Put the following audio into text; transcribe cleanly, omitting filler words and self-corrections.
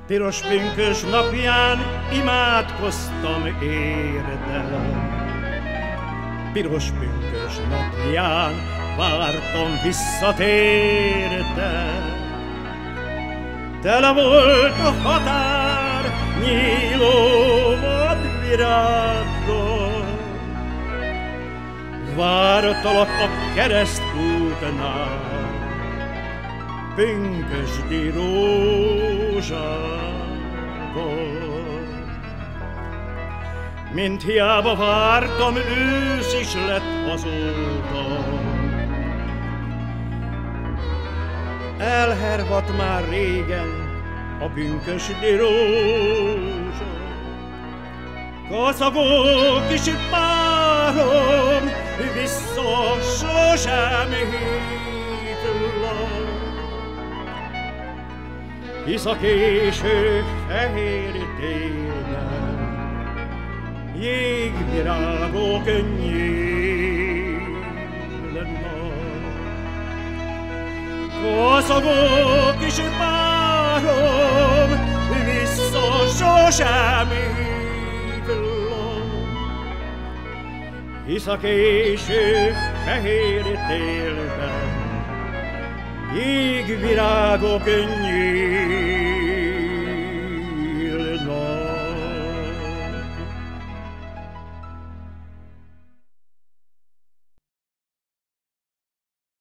Piros pünkös napján imádkoztam érted. Piros pünkös napján vártam visszatérted. Tele volt a határ nyíló vadvirággal. Vártalak a keresztútnál, pünkösdi rózsával. Mint hiába vártam, ősz is lett azóta. Elhervadt már régen a pünkösdi rózsa. Kacagó kis párom, vissza sosem hívlak. Hisz a késő fehér télben jégvirágok nyílnak. Kacagó kis párom, vissza sosem hívlak. Hisz a késő fehér télben jégvirágok nyílnak.